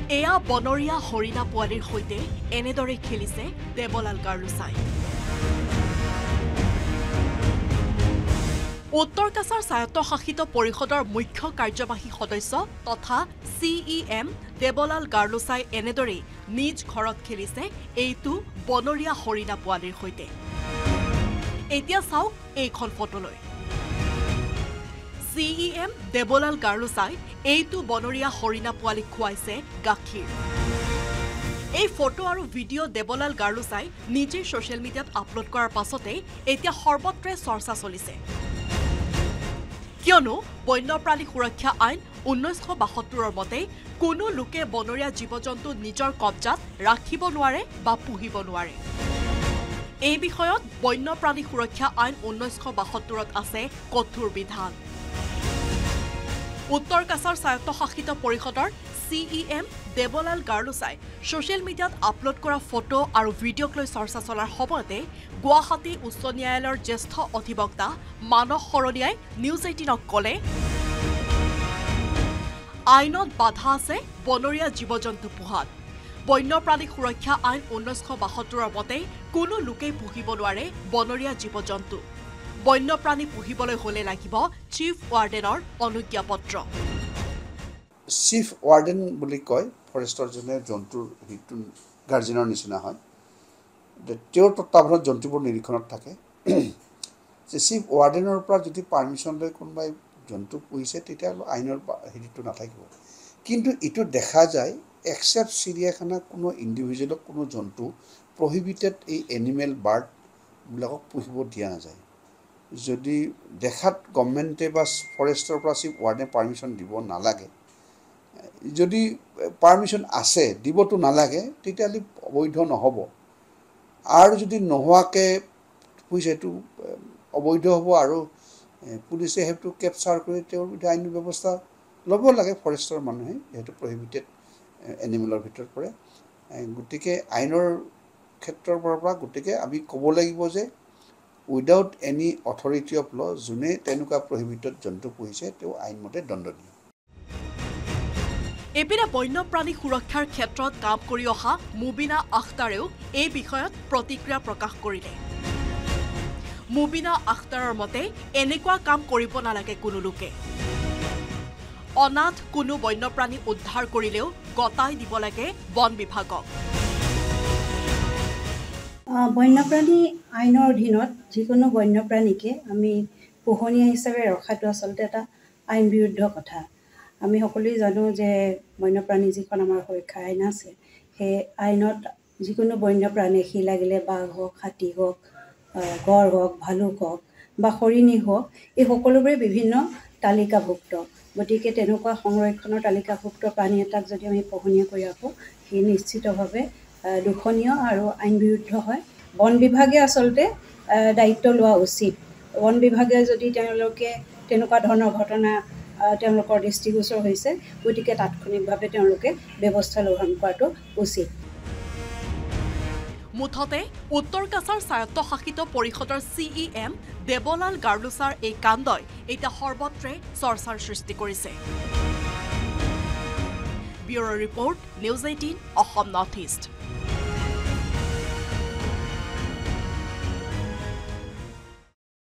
এয়া বনৰীয়া হৰিণা পোৱালিৰ সৈতে এনেদৰে খেলিছে দেবলাল গাৰ্লোছাই। উত্তৰ কাছাৰ স্বায়ত্তশাসিত পৰিষদৰ মুখ্য কাৰ্যবাহী সদস্য তথা CEM দেবলাল গাৰ্লোছাই এনেদৰে নিজ ঘৰত খেলিছে এইটো বনৰীয়া হৰিণা পোৱালিৰ সৈতে। এতিয়া চাওক এইখন ফটোলৈ। CEM দেবলাল গাৰ্লোছাই এইটো বনৰীয়া হৰিণা পোৱালিক খুৱাইছে গাখীৰ। এই ফটো আৰু ভিডিঅ' দেবলাল গাৰ্লোছাই নিজে ছ'চিয়েল মিডিয়াত আপলোড কৰাৰ পাছতে এতিয়া সৰ্বত্ৰে চৰ্চা চলিছে। কিয়নো বন্যপ্ৰাণী সুৰক্ষা আইন 1972ৰ মতে কোনো লোকে বনৰীয়া জীৱ-জন্তু নিজৰ কব্জাত ৰাখিব নোৱাৰে বা পুহিব নোৱাৰে। এই বিষয়ত বন্যপ্ৰাণী সুৰক্ষা আইন 1972ত আছে কঠোৰ বিধান। উত্তৰ কাছাৰ স্বায়ত্তশাসিত পৰিষদৰ CEM দেবলাল গাৰ্লোছাই ছ'চিয়েল মিডিয়াত আপলোড কৰা ফটো আৰু ভিডিঅ'ক লৈ চৰ্চা চলাৰ সময়তে গুৱাহাটী উচ্চ ন্যায়ালয়ৰ জ্যেষ্ঠ অধিবক্তা মানস সৰণীয়াই News18ক ক'লে, আইনত বাধা আছে বনৰীয়া জীৱ-জন্তু পোহাত। বন্যপ্ৰাণী সুৰক্ষা আইন 1972ৰ মতে কোনো লোকেই পুহিব নোৱাৰে বনৰীয়া জীৱ-জন্তু। বন্যপ্ৰাণী পুহিবলৈ হ'লে লাগিব চিফ ৱাৰ্ডেনৰ অনুজ্ঞাপত্ৰ। চিফ ৱাৰ্ডেন বুলি কয় ফৰেষ্টৰজনে জন্তুৰ হিটো গাৰ্জেনৰ নিচিনা হয়। তেওঁৰ তত্ত্বাৱধানত জন্তুবোৰ নিৰীক্ষণত থাকে। যে চিফ ৱাৰ্ডেনৰ পৰা যদি পাৰ্মিশ্যন লৈ কোনোবাই জন্তু পুহিছে তেতিয়া আইনৰ হেৰিটো নাথাকিব। কিন্তু এইটো দেখা যায় এক্সেপ্ট চিৰিয়াখানা কোনো ইণ্ডিভিজুৱেলক কোনো জন্তু প্ৰহিবিটেড এই এনিমেল বাৰ্ডবিলাকক পুহিব দিয়া নাযায়। যদি দেখাত গভৰ্ণমেণ্টে বা ফৰেষ্টৰ পৰা চিফ ৱাৰ্ডেনে পাৰ্মিশ্যন দিব নালাগে, যদি পাৰ্মিশ্যন আছে দিবতো নালাগে, তেতিয়াহ'লে অবৈধ নহ'ব। আৰু যদি নোহোৱাকৈ পুহিছে এইটো অবৈধ হ'ব আৰু পুলিচে সেইটো কেপচাৰ কৰি তেওঁৰ বিৰুদ্ধে আইনী ব্যৱস্থা ল'ব লাগে ফৰেষ্টৰ মানুহে, যিহেতু প্ৰহিবিটেড এনিমেলৰ ভিতৰত পৰে। গতিকে আইনৰ ক্ষেত্ৰৰ পৰা গতিকে আমি ক'ব লাগিব যে without any authority of law' যোনে তেনেকুৱা প্ৰহিবিটেড জন্তু পুহিছে তেওঁ আইনমতে দণ্ডনীয়। এপিনে বন্যপ্ৰাণী সুৰক্ষাৰ ক্ষেত্ৰত কাম কৰি অহা মুবিনা আখতাৰেও এই বিষয়ত প্ৰতিক্ৰিয়া প্ৰকাশ কৰিলে। মুবিনা আখতাৰৰ মতে এনেকুৱা কাম কৰিব নালাগে কোনো লোকে। অনাথ কোনো বন্যপ্ৰাণী উদ্ধাৰ কৰিলেও গতাই দিব লাগে বন বিভাগক। বন্যপ্ৰাণী আইনৰ অধীনত যিকোনো বন্যপ্ৰাণীকে আমি পোহনীয়া হিচাপে ৰখাটো আচলতে এটা আইন বিৰুদ্ধ কথা। আমি সকলোৱে জানো যে বন্যপ্ৰাণী যিখন আমাৰ সুৰক্ষা আইন আছে, সেই আইনত যিকোনো বন্যপ্ৰাণী সি লাগিলে বাঘ হওক, হাতী হওক, গড় হওক, ভালুক হওক বা হৰিণী হওক, এই সকলোবোৰে বিভিন্ন তালিকাভুক্ত। গতিকে তেনেকুৱা সংৰক্ষণৰ তালিকাভুক্ত প্ৰাণী এটাক যদি আমি পোহনীয়া কৰি ৰাখোঁ, সি নিশ্চিতভাৱে দূষণীয় আৰু আইন বিৰুদ্ধ হয়। বন বিভাগে আচলতে দায়িত্ব লোৱা উচিত। বন বিভাগে যদি তেওঁলোকে তেনেকুৱা ধৰণৰ ঘটনা তেওঁলোকৰ দৃষ্টিগোচৰ হৈছে, গতিকে তাৎক্ষণিকভাৱে তেওঁলোকে ব্যৱস্থা গ্ৰহণ কৰাটো উচিত। মুঠতে উত্তৰ কাছাৰ স্বায়ত্তশাসিত পৰিষদৰ CEM দেবলাল গাৰ্লোছাৰ এই কাণ্ডই এতিয়া সৰ্বত্ৰে চৰ্চাৰ সৃষ্টি কৰিছে। Bureau' report News18 Assam North east.